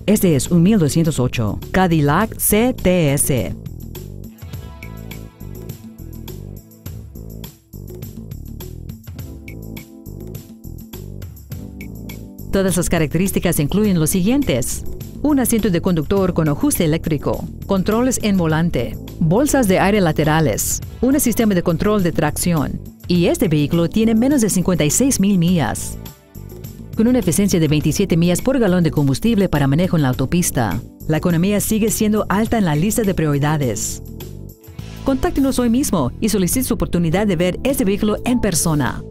Este es un 1208 Cadillac CTS. Todas las características incluyen los siguientes: un asiento de conductor con ajuste eléctrico, controles en volante, bolsas de aire laterales, un sistema de control de tracción, y este vehículo tiene menos de 56,000 millas. Con una eficiencia de 27 millas por galón de combustible para manejo en la autopista, la economía sigue siendo alta en la lista de prioridades. Contáctenos hoy mismo y solicite su oportunidad de ver este vehículo en persona.